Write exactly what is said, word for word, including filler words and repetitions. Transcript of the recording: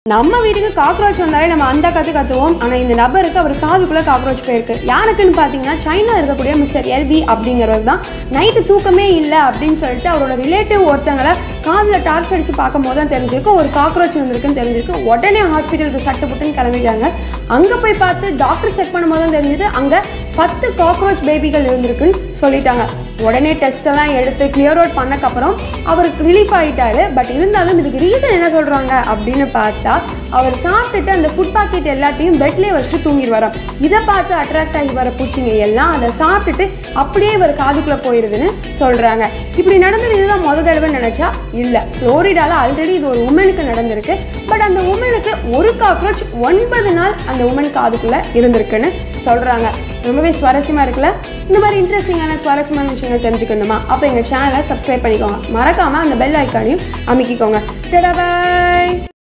நம்ம வீட்டுக்கு காக்ரோச் வந்தாலே நம்ம அந்த கற்று கற்றுவோம். ஆனால் இந்த நபருக்கு அவர் காதுக்குள்ளே காக்ரோச் போயிருக்கு. யாருக்குன்னு பார்த்தீங்கன்னா சைனா இருக்கக்கூடிய மிஸ்டர் எல்பி அப்படிங்கிறவர் தான். நைட்டு தூக்கமே இல்லை அப்படின்னு சொல்லிட்டு அவரோட ரிலேட்டிவ் ஒருத்தங்களை காதில் டார்ச் அடித்து பார்க்கும் போது தான் தெரிஞ்சிருக்கும் ஒரு காக்ரோச் இருந்திருக்குன்னு தெரிஞ்சிருக்கு. உடனே ஹாஸ்பிட்டலுக்கு சட்டு புட்டுன்னு கிளம்பிட்டாங்க. அங்கே போய் பார்த்து டாக்டர் செக் பண்ணும்போது தான் தெரிஞ்சது அங்கே பத்து காக்ரோச் பேபிகள் இருந்திருக்குன்னு சொல்லிட்டாங்க. உடனே டெஸ்ட்டெல்லாம் எடுத்து கிளியர் அவுட் பண்ணக்கப்புறம் அவருக்கு ரிலீஃப் ஆகிட்டாரு. பட் இருந்தாலும் இதுக்கு ரீசன் என்ன சொல்கிறாங்க அப்படின்னு பார்த்தா அவர் சாப்பிட்டுட்டு அந்த ஃபுட் பாக்கெட் எல்லாத்தையும் பெட்லேயே வச்சுட்டு தூங்கிடுவாராம். இதை பார்த்து அட்ராக்ட் ஆகி வர பூச்சிங்க எல்லாம் அதை சாப்பிட்டுட்டு அப்படியே இவர் காதுக்குள்ளே போயிடுதுன்னு சொல்கிறாங்க. இப்படி நடந்தது இதுதான் முத தடவைன்னு நினச்சா இல்லை. ஃப்ளோரிடாவில் ஆல்ரெடி இது ஒரு உமனுக்கு நடந்திருக்கு. பட் அந்த உமனுக்கு ஒரு காக்ரோச் ஒன்பது நாள் அந்த உமன் காதுக்குள்ளே இருந்திருக்குன்னு சொல்கிறாங்க. ரொம்பவே சுவாரஸ்யமாக இருக்குல்ல? இந்த மாதிரி இன்ட்ரெஸ்டிங்கான சுவாரஸ்யமான விஷயங்கள் தெரிஞ்சுக்கணுமா? அப்போ எங்கள் சேனலை சப்ஸ்கிரைப் பண்ணிக்கோங்க. மறக்காமல் அந்த பெல் ஐக்கானையும் அமைக்கிக்கோங்க. டடா பாய்.